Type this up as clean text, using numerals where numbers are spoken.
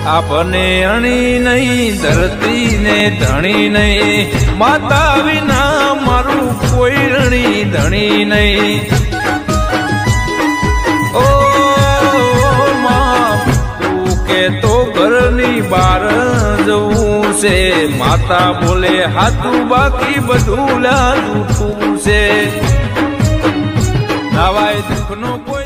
आपने अणी नहीं धरती ने धणी नहीं माता विना मारू कोई ऋणी धणी नहीं। ओ मां तू के तो घरनी बार जवू से माता बोले हाथू बाकी बधू लालू से नवाय दुख नो।